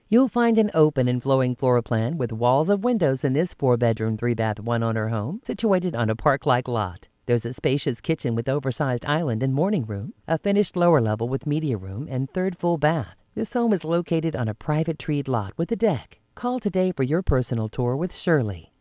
You'll find an open and flowing floor plan with walls of windows in this 4-bedroom, 3-bath, one-owner home situated on a park-like lot. There's a spacious kitchen with oversized island and morning room, a finished lower level with media room, and third full bath. This home is located on a private treed lot with a deck. Call today for your personal tour with Shirley.